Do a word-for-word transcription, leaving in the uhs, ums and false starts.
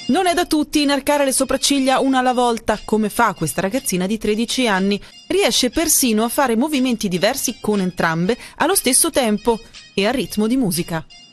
Non è da tutti inarcare le sopracciglia una alla volta, come fa questa ragazzina di tredici anni. Riesce persino a fare movimenti diversi con entrambe allo stesso tempo e a ritmo di musica.